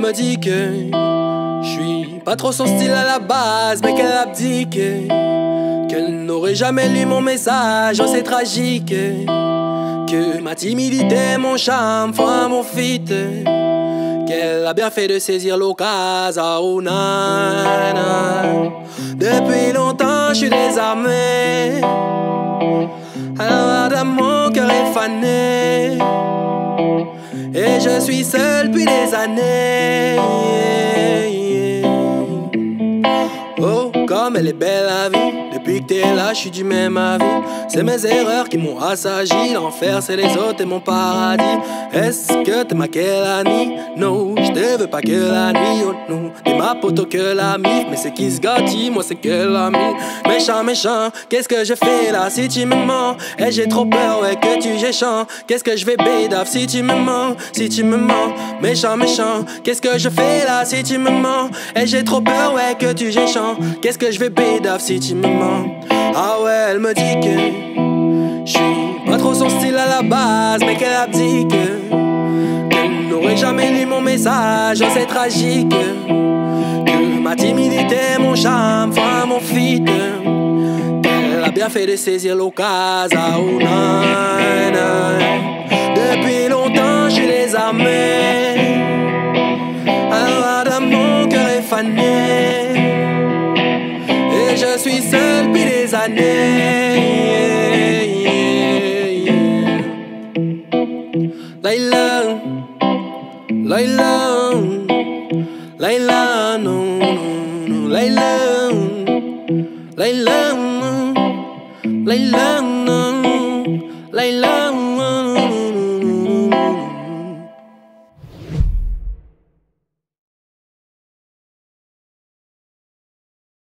me dit que je suis pas trop son style à la base, mais qu'elle abdique, qu'elle n'aurait jamais lu mon message. Oh, c'est tragique, que ma timidité, mon charme font un bon fit, qu'elle a bien fait de saisir l'occasion. Oh, nan. Depuis longtemps je suis désarmé, alors mon cœur est fané, et je suis seul depuis des années. Oh, comme elle est belle la vie. Depuis que t'es là, je suis du même avis. C'est mes erreurs qui m'ont assagi. L'enfer, c'est les autres et mon paradis. Est-ce que t'es ma Kelani? Non, je te veux pas que la nuit. Oh non, t'es ma poteau que la mif. Mais c'est qui se gâtit, moi c'est que l'ami. Méchant, méchant, qu'est-ce que je fais là si tu me mens? Et j'ai trop peur, ouais, que tu j'échanges. Qu'est-ce que je vais bédave si tu me mens? Si tu me mens, méchant, méchant, qu'est-ce que je fais là si tu me mens? Et j'ai trop peur, ouais, que tu j'échanges. Qu'est-ce que je vais bédave si tu me mens? Ah ouais, elle me dit que je suis pas trop son style à la base, mais qu'elle abdique, qu'elle n'aurait jamais lu mon message. Oh, c'est tragique, que ma timidité, mon charme font mon fit, qu'elle a bien fait de saisir l'occasion. Oh, nan. Depuis longtemps je suis désarmé, alors mon cœur est fané, et je suis seul depuis des années. Laila, Laila, Laila, non, non, Laila, Laila, Laila, non, Laila.